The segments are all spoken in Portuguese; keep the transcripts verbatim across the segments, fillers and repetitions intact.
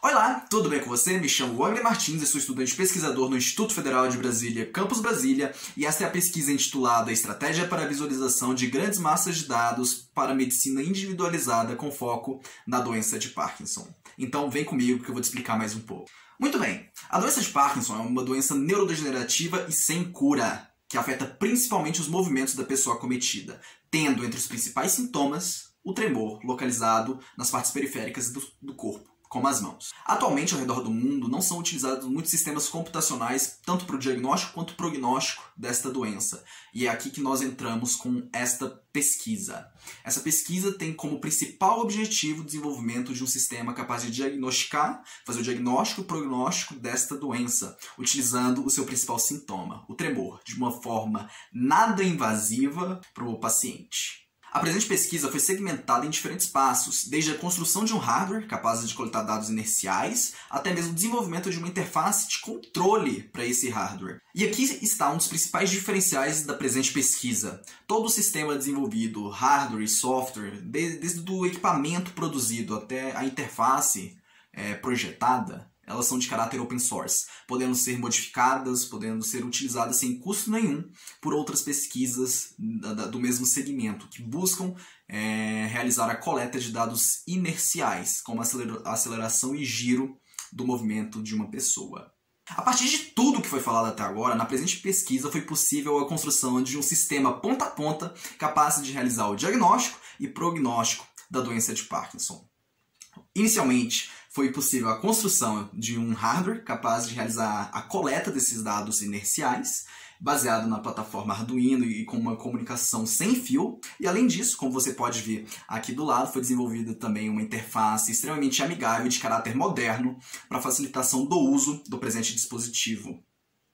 Olá, tudo bem com você? Me chamo Wagner Martins e sou estudante pesquisador no Instituto Federal de Brasília, Campus Brasília, e esta é a pesquisa intitulada Estratégia para a Visualização de Grandes Massas de Dados para a Medicina Individualizada com foco na doença de Parkinson. Então vem comigo que eu vou te explicar mais um pouco. Muito bem, a doença de Parkinson é uma doença neurodegenerativa e sem cura, que afeta principalmente os movimentos da pessoa acometida, tendo entre os principais sintomas o tremor localizado nas partes periféricas do, do corpo, como as mãos. Atualmente, ao redor do mundo, não são utilizados muitos sistemas computacionais, tanto para o diagnóstico quanto prognóstico desta doença. E é aqui que nós entramos com esta pesquisa. Essa pesquisa tem como principal objetivo o desenvolvimento de um sistema capaz de diagnosticar, fazer o diagnóstico e prognóstico desta doença, utilizando o seu principal sintoma, o tremor, de uma forma nada invasiva para o paciente. A presente pesquisa foi segmentada em diferentes passos, desde a construção de um hardware capaz de coletar dados inerciais, até mesmo o desenvolvimento de uma interface de controle para esse hardware. E aqui está um dos principais diferenciais da presente pesquisa. Todo o sistema desenvolvido, hardware e software, desde o equipamento produzido até a interface é, projetada, elas são de caráter open source, podendo ser modificadas, podendo ser utilizadas sem custo nenhum por outras pesquisas do mesmo segmento, que buscam é, realizar a coleta de dados inerciais, como a aceleração e giro do movimento de uma pessoa. A partir de tudo que foi falado até agora, na presente pesquisa foi possível a construção de um sistema ponta a ponta capaz de realizar o diagnóstico e prognóstico da doença de Parkinson. Inicialmente, foi possível a construção de um hardware capaz de realizar a coleta desses dados inerciais, baseado na plataforma Arduino e com uma comunicação sem fio. E além disso, como você pode ver aqui do lado, foi desenvolvida também uma interface extremamente amigável de caráter moderno para facilitação do uso do presente dispositivo.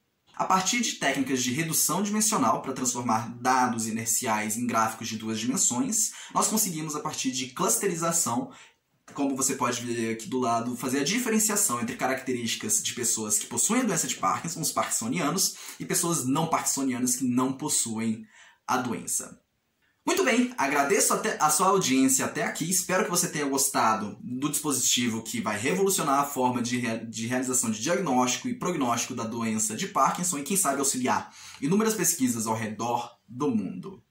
A partir de técnicas de redução dimensional para transformar dados inerciais em gráficos de duas dimensões, nós conseguimos, a partir de clusterização, como você pode ver aqui do lado, fazer a diferenciação entre características de pessoas que possuem a doença de Parkinson, os parkinsonianos, e pessoas não parkinsonianas que não possuem a doença. Muito bem, agradeço até a sua audiência até aqui, espero que você tenha gostado do dispositivo que vai revolucionar a forma de, rea de realização de diagnóstico e prognóstico da doença de Parkinson e, quem sabe, auxiliar inúmeras pesquisas ao redor do mundo.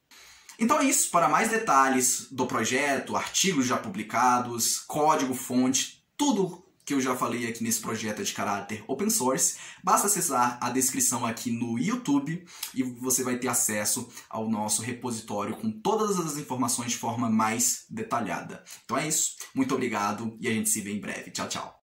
Então é isso. Para mais detalhes do projeto, artigos já publicados, código-fonte, tudo que eu já falei aqui nesse projeto é de caráter open source, basta acessar a descrição aqui no YouTube e você vai ter acesso ao nosso repositório com todas as informações de forma mais detalhada. Então é isso. Muito obrigado e a gente se vê em breve. Tchau, tchau.